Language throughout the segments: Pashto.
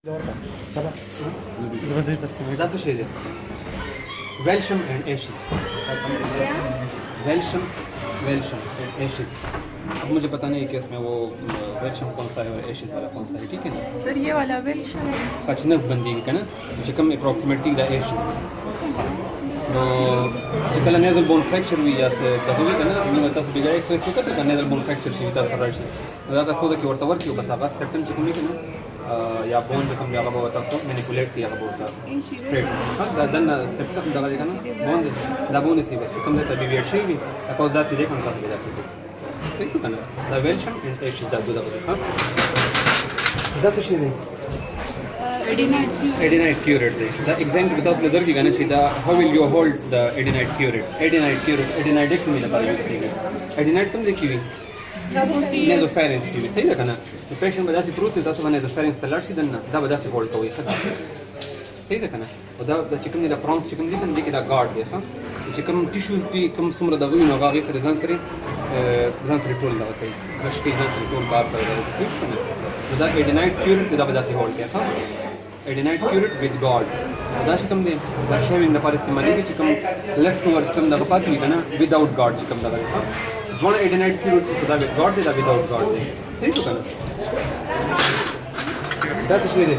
ده څه شی دی؟ वेल्शम एंड एशिस। वेल्शम एंड एशिस। अब मुझे पता नहीं कि इसमें वो वेल्शम कौन सा है और एशिस वाला कौन सा है, ठीक है ना सर? ये वाला वेल्शम है कचनक बंदी का ना चिकम अप्रॉक्सीमेटली द एशिस नो चिकल नेजल बोन फ्रैक्चर हुई या से दहुई का ना मैं बता बिगा एक्सप्रेस को का नेजल बोन फ्रैक्चर सी था सरशी ज्यादा खुद की और तवर की बस आवाज सर्टन चिकम नहीं ना या बोन जो कम जागा होता तो मैनिपुलेट किया होता स्ट्रेट हां दन सेटअप दगा देखा ना बोन दा बोन सी बस कम देता बीवियर शे भी अको दा सी देखन का बेला सी ठीक है ना दा वेल्शम एंड एशिस दा दो हां दा से शे Adenite curate. The example with us leather की गाने चाहिए how will you hold the adenite curate? Adenite में लगा यूज़ करेंगे. Adenite तुम देखी हुई? Nasopharynx की भी सही है ना? तो patient बजा से प्रूफ देता है तो nasopharynx तलाश सी दन्ना दा बजा से hold करो ये सही है ना? और दा चिकन ने दा prawns चिकन दी तो दा guard है हाँ? चिकन tissues भी कम सुमर दा गुई नगागे से zanzari टोल दा सही. क्रश के zanzari टोल बार कर रहा है ठीक है ना? तो दा adenite curate दा बजा से hold किया हाँ? Adenite curate with guard. دا چې کوم دی دا شیوینګ لپاره استعمالېږي چې کوم لیفټ ور کوم دغه پاتې وي که نه without guard چې کوم دغه دی دواړه Adenite curate چې دا with guard دی دا without guard دی صحیح شو که نه دا څه شی دی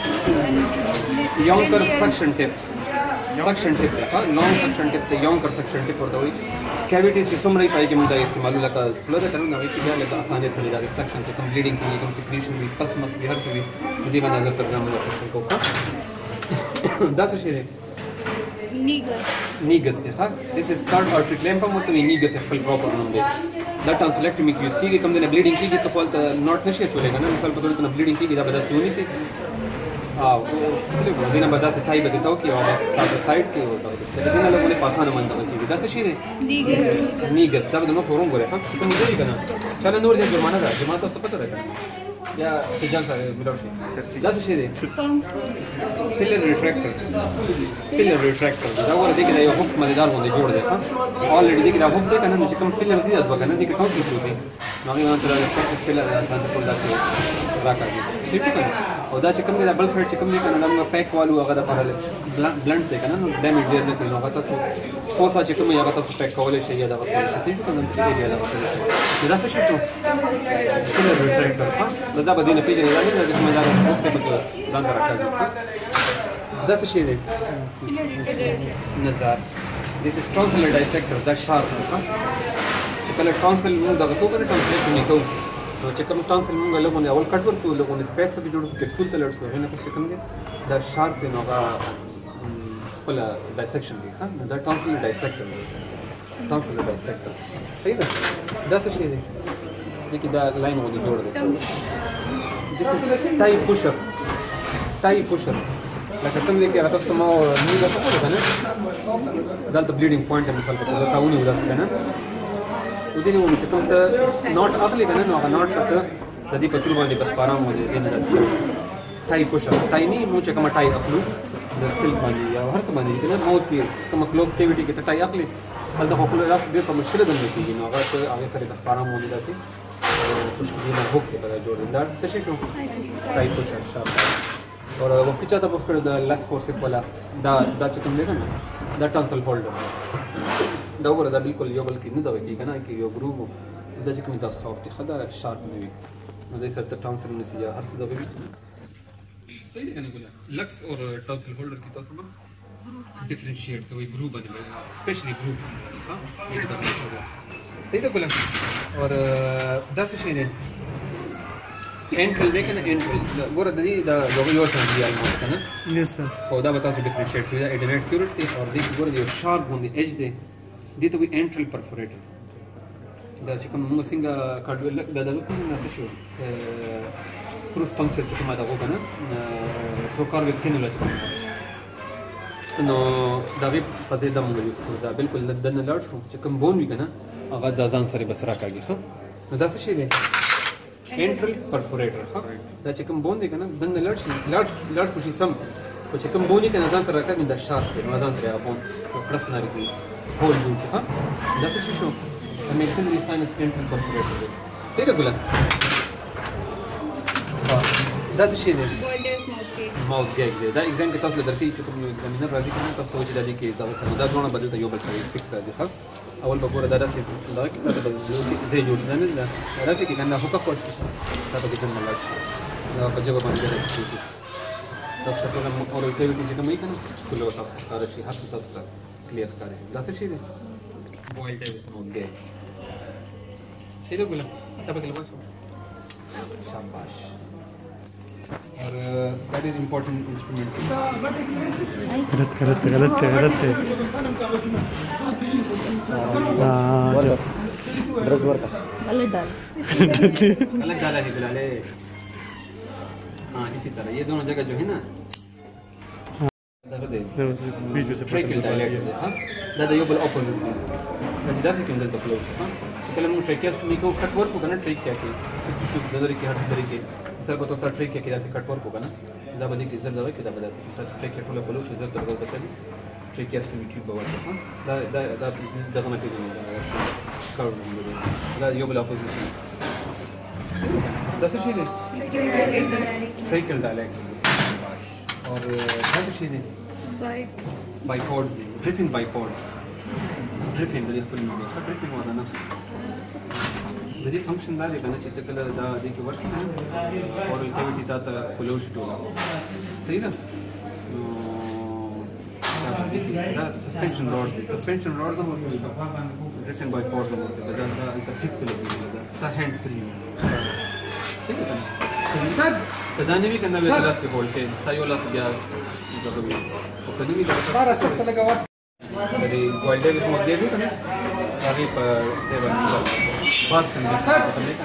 یونکر سکشن ټپ دی ښه لانګ سکشن ټپ دی یونکر سکشن ټپ ورته وایي کیویټیز چې څومره پای کې موږ دا استعمالو لکه خوله ده که نه هغې کې بیا لکه اسانۍ سره د هغې سکشن کې کوم بلیډینګ کېږي کوم سیکریشن وي پس مس وي هر څه وي د دې باندې اګر پروګرام موږ سکشن کوو دا څه شی دی نیګس دی ښه دس از کارډ آرټري کلیم هم ورته وایي نیګس خپل پراپر نوم دی دا ټرانسلیکټومي کې یوز کېږي کوم دی نه بلیډینګ کېږي ته خو هلته ناټ نشي اچولی که نه مثال په توګه ته نه بلیډینګ کېږي دا به داسې ونیسي دې نه به داسې ټای به درته وکړي او تاسو ټایټ کړي ورته د دې نه لږ ولې په اسانه باندې دغه کېږي دا څه شی دی نیګس دا به د مخ ورم ګورئ ښه چې کوم وګورئ که نه چله نور دی جرمانه ده جرمانه تاسو پته ده که نه یا سجان سره ملاو شي دا څه شی دی پیلر ریټریکټر دا ور دي کې یو هوک مددار باندې جوړ دی ښه الریډي دې کې دا هوک دی که نه چې کوم پیلر دي دا کنه دې کې ټاپ کې پروت دی نو هغه باندې راځي پیلر باندې ټول دا راکاږي ٹھیک ہے او دا چې کوم دی بل سایډ چې کوم دی کنه دا پیک والو هغه د پر بلنټ دی کنه نو ډیمیج ډیر نه کوي نو هغه تاسو فوسا چې کوم هغه تاسو پیک کولای شئ یا دا وسه چې څه کنه چې دی دا وسه دا څه شو پیلر ریټریکټر دا به دې نه پیژنې دا نه چې کوم دا وخت په ځان راکاږي دا څه شی دی نظر this is tonsillar dissector دا شارپ چې کله ټانسل موږ دغه تو کنه ټانسلیټ نه کوو نو چې کوم ټانسل موږ له باندې اول کټ ورکو له باندې سپیس پکې جوړ کپسول ته لړ شو هغه نه څه کوم دی دا شارپ دی نو هغه خپل ډایسیکشن دی ها دا ټانسل ډایسیکټر صحیح ده دا څه شی دی دغه دا لاین ودی جوړ دی this is tie pusher لکه کوم دی کې هغه تاسو ما نیګه څه کوله کنه دلته بلیډینګ پوینټ مثال په توګه تاونی ودا کنه ودې نو چې کوم ته نوٹ اخلي کنه نو هغه نوٹ ته د دې په تر باندې بس پارام ودی نه راځي ټای پوشر ټای نه مو چې کوم ټای اخلو د سیل باندې یا هر څه باندې کنه ماوت کې کوم کلوز کیویټي کې ته ټای اخلي هلته خو خپل راس ډېر په مشکل باندې کېږي نو هغه سره بس پارام ودی داسي خوشبو نه هوک په جوړیندار څه شي شو ټای پوشر شاپ اور وختي چاته په کړه د لکس فورسپ ولا دا چې کوم دی کنه دا ټانسل هولډر دا وګوره دا بالکل یو بل کې نه دا وکی کنه کې یو ګروپ دا چې کوم دا سافټ خدا شارپ نه وي نو دې سره ټانسل نه سي هر څه دا وي صحیح دی کنه ګوله لکس اور ټانسل هولډر کې تاسو به ډیفرنشیټ کوي ګروپ باندې سپیشلی ګروپ ها دې دا صحیح دی ګوله اور دا څه شي دی انټرل دی کنه انټرل ګوره د دې دا یو شان دی الموست کنه یس سر خو دا به تاسو ډیفرنشیټ کوي دا اډینټ کیورټ دی اور دې ګوره یو شارپ باندې ایج دی دې ته وی انټرل پرفوریټر دا چې کوم موږ څنګه کاډو دا دغه کوم نه شو پروف پنکچر چې کوم دا وګنه پروکار وکړي نه لږ نو دا وی په دې د موږ یوز کوو دا بالکل دنه لاړ شو چې کوم بون وی کنه هغه د ځان سره بس راکاږي خو نو دا څه شي دی انټرل پرفوریټر ها دا چې کوم بون دی کنه دنه لاړ خوشي سم او چې کوم بونی کنه ځان سره راکاږي دا شارپ دی نو ځان سره بون پلس نه لري هول جوړ ها دا څه شي شو امریکن ریساینس انټرل پرفوریټر صحیح ده ګلان دا څه شي دی ماوث ګیګ دی. دا ایگزام کې تاسو درکې چې کوم ایگزامینر راځي کنه تاسو ته چې دا دي کې دا ډونه بدل ته یو بل څه فکس راځي. ښه اول به ګوره دا داسې دا کې تاسو به زه جوړ شنه نه راځي کې کنه هوکا خوش تاسو به څنګه لاړ شي دا په جواب باندې راځي تاسو ټول مو اورو ته چې کوم یې کنه ټول تاسو کار شي هر څه تاسو کلیئر کړئ. دا څه شي دی بوایل ټایپ ماوث ګیګ شي دا ګوله تاسو کې لوښه शाबाश. और दैट इज इम्पोर्टेंट इंस्ट्रूमेंट. गलत है ड्रेस वर्क गलत डाला है बिलाले. हाँ इसी तरह ये दोनों जगह जो है ना बीच में से ट्रेकिल डायलेक्ट है. हाँ दादा ये बल ओपन है दादा से क्यों दल क्लोज. हाँ कल हम ट्रेकिया सुनी को कट वर्क होगा ना ट्रेक क्या के टिश्यूज नजर के हर तरीके सर को तो ट्रेक क्या के जैसे कट वर्क होगा ना दा बदी के जर दवा के दा बदा से ट्रेक के ठोला बोलो जर तो बता दे ट्रेक क्या टू यूट्यूब बाबा. हां दा ना के कर्व नंबर दा यो बल अपोजिशन दा से शीदे ट्रेकिल डायलेक्ट. और दा से शीदे by cords drifting by cords drifting द फुल में ड्रिफ्टिंग वाला नफ्स द फंक्शन दा लेकिन چې کله دا د کې ورته او الکیویټی تا ته فلو شټولا صحیح ده. دا سسپنشن روډ دی. سسپنشن روډ دا ریټن بای فورس دا دا انت فکس له دا ستا هاند فری صحیح ده سر دا نه وی کنه به لاس کې هولډ کې ستا یو لاس بیا دا کوي او کله وی دا سره سره لګاوه د ګولډ ډیویس مو دی کنه هغه په دې باندې باس کنه سر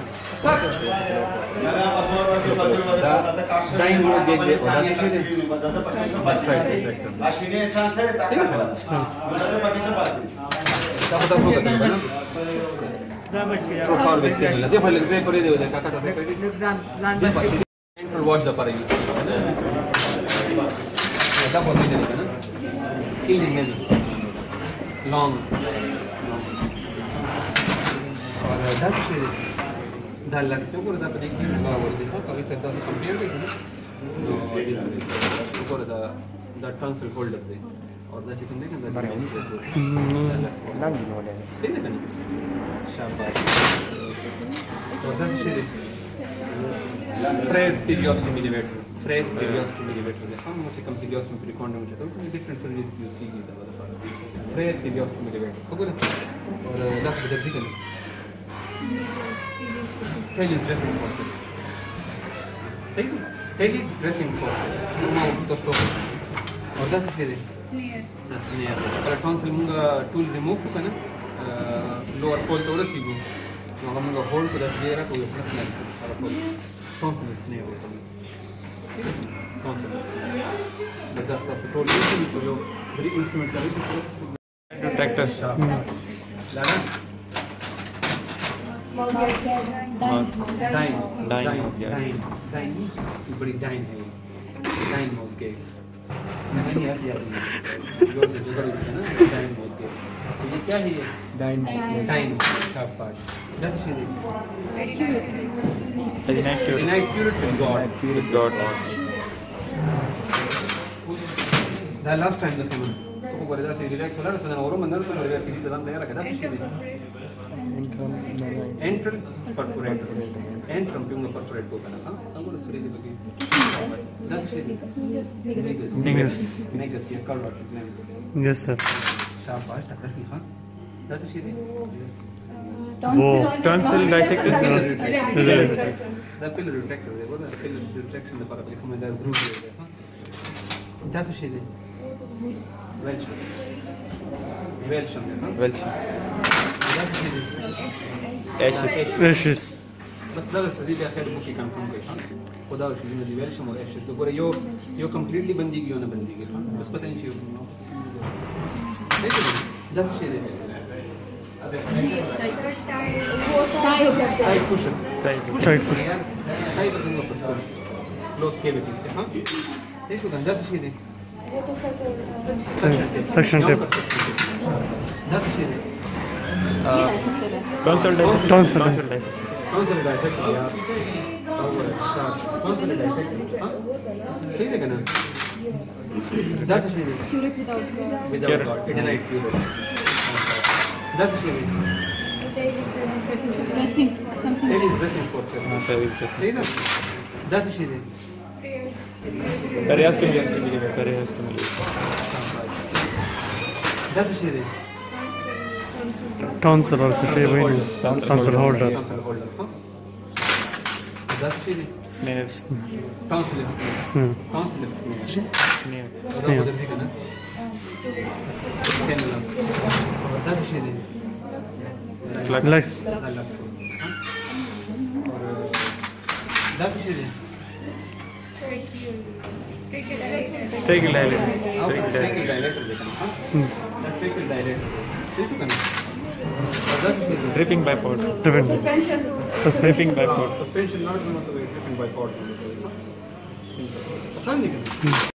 دا ټایم مو دی دی او دا څه دی ماشینه سانسه تاکه مطلب پکې څه پاتې دا خو دا وګورئ کنه دا مشکل کار وکړي نه دی په لږه پرې دی دا کاکا ته پرې انټرل واش دا پاره یوز دا په دې نه کنه کینګ نه long और दा څه دی دا لکس ته ګوره دا په دې کې نو ورته خو هغه سره تاسو کمپیر کړئ نو ګوره دا ټرانسفر هولډر دی और دا چې کوم دی کنه دا نه ولې څه دی کنه शाबाश. और दा څه دی फ्रेड सीरियोसिटी मिलीमीटर फ्रेड सीरियोसिटी मिलीमीटर हम چې کوم सीरियोसिटी په ریکارډ نه چته کوم ډیفرنट سرویس یوز کیږي دا फ्रेड सीरियोसिटी मिलीमीटर وګوره. और دا څه دی کنه Tail is dressing forces. Tail is dressing forces. No to stop. और दा څه دی स्नेयर. स्नेयर पर ټانسل موږ ټول ریموو کړو کنه लोअर पोल तो रसीगो तो हम लोग होल्ड कर दे रहा कोई प्लस नहीं सारा पोल कॉन्सोनेंट्स नहीं होता ठीक है कॉन्सोनेंट्स लगा सा पेट्रोल ये तो जो बड़ी इंस्ट्रूमेंट है ट्रैक्टर शाफ्ट लगा डाइन बड़ी डाइन है डाइन माउस के नहीं यार जो जगह है ना डाइन माउस के तो ये क्या है ये डाइन शाबाश. That's it. Inaccurate with God. The last time the same. तो वो बड़ा से रिलैक्स होला तो ना और मंदर तो रिलैक्स की तरह तैयार रखा था एंट्रल परफोरेटर एंट्रम क्यों परफोरेट को करना था तब वो सूर्य की लगी 10 नेगस ये कॉल आउट यस सर शाबाश तकलीफ खान 10 शीट वो tonsil dissected the pillar retractor है वो पिलर रिट्रैक्शन द पर अपनी फॉर्म द ग्रुप है हां 10 शीट वेल्शन एशेस बस ده بس دي اخر ممكن كان فهم کوي خدا او شي دي ویل شمو ايش تو ګوره یو کمپلیټلی بنديږي یو نه بنديږي بس پته نشي دا څه شي دی tight pusher بدون pusher close cavities के हां ठीक है दा څه شي دی वो तो सेक्शन टेप दा څه شي دی टॉन्सिल डाइसेक्ट यार कौन सा डायसेक्ट हां ठीक है ना 10 शेर विदाउट इटनाइट क्यूरेट 10 शेर it is dressing for sir हां सर ठीक है 10 शेर प्रयास के लिए प्रयास के लिए 10 शेर tonsil also shaving tonsil holder 10 शेर snares tonsil snail snare snail उधर ठीक है ना 10 शेर legs और 10 शेर take it dilated tracheal dilator देखना हां ट्रैकिल डायलेटर ठीक है ना और 10 शेर dripping by pod driven dripping by pod suspension not मतलब dripping by pod समझ गए